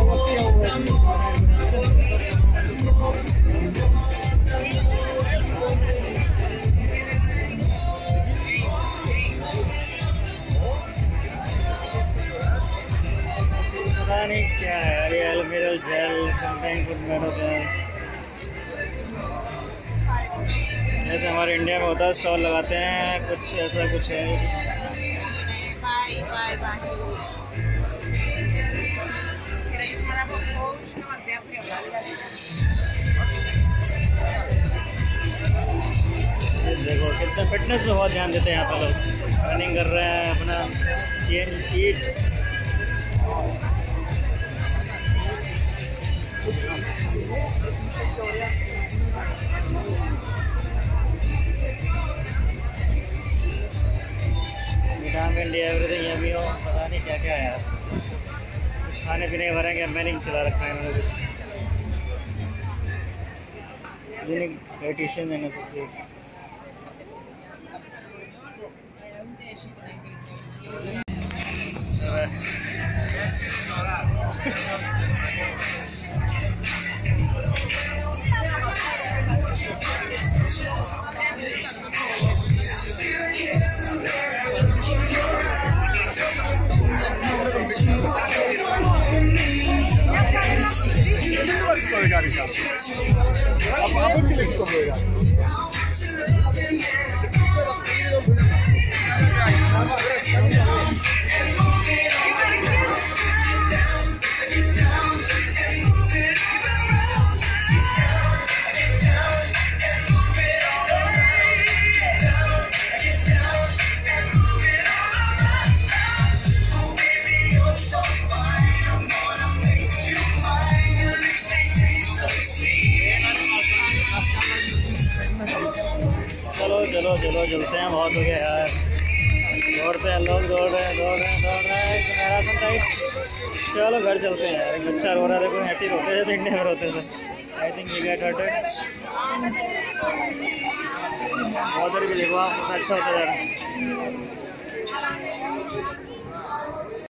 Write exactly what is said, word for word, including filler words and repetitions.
पता नहीं क्या है, ये एलमिरल जेल समथिंग कुछ मेरे जेल, जैसे हमारे इंडिया में होता है स्टॉल लगाते हैं, कुछ ऐसा कुछ है। देखो कितना फिटनेस पे बहुत ध्यान देते हैं यहाँ पे लोग, रनिंग कर रहे हैं, अपना change it. Vitamin D everything ये भी हो, पता नहीं क्या क्या है यार, कुछ खाने पीने के बारे में मैंने चला रखा है मैंने यूनिक डाइटिशियन एंड एसोसिएट्स। चलो चलो चलो चलते हैं, बहुत हो गया यार, दौड़ते हैं लोग, दौड़ रहे हैं दौड़ रहे हैं दौड़ रहे हैं मैराथन टाइप। चलो घर चलते हैं यार, बच्चा रो रहा है, देखो ऐसे ही रोते हैं जैसे इंडिया में रोते थे। आई थिंक ये गेट हर्टेड, बहुत भी देखो आप, अच्छा होता जा रहा है।